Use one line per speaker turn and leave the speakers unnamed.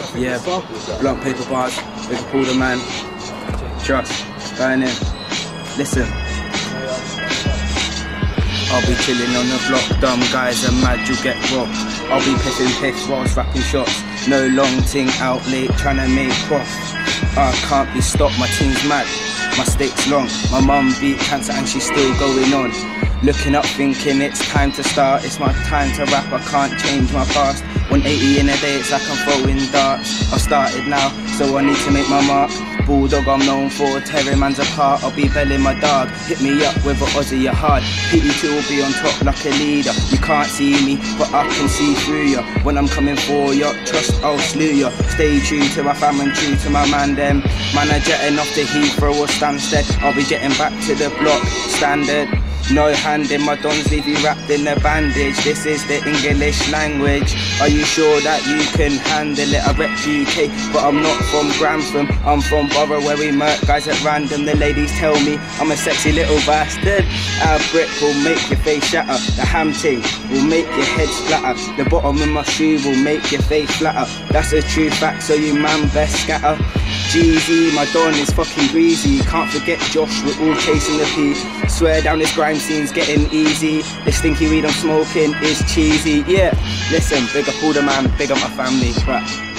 Yeah, blunt paper bars, big up all the man. Trust, going in. Listen. I'll be chilling on the block, dumb guys are mad, you'll get robbed. I'll be pissing piss whilst rapping shots. No long ting out late, trying to make prof. I can't be stopped, my team's mad. My stake's long, my mum beat cancer and she's still going on. Looking up thinking it's time to start, it's my time to rap, I can't change my past. 180 in a day, it's like I'm throwing darts. I've started now, so I need to make my mark. Bulldog I'm known for, tearing mans apart. I'll be belling my dog, hit me up with a Aussie you're hard. PT2 will be on top like a leader. You can't see me, but I can see through ya. When I'm coming for ya, trust I'll slew ya. Stay true to my fam and true to my man them. Man are jetting off the Heathrow or Stansted. I'll be jetting back to the block, standard. No hand in my dons, leave you wrapped in a bandage. This is the English language. Are you sure that you can handle it? I rep UK, but I'm not from Grantham. I'm from Borough where we murk guys at random. The ladies tell me I'm a sexy little bastard. Our brick will make your face shatter. The ham ting will make your head splatter. The bottom of my shoe will make your face flatter. That's a true fact, so you man best scatter. Jeezy, my don is fucking greasy. Can't forget Josh, we're all chasing the P. Swear down this grime scene's getting easy. This stinky weed I'm smoking is cheesy. Yeah, listen, big up all the man, big up my family. Right.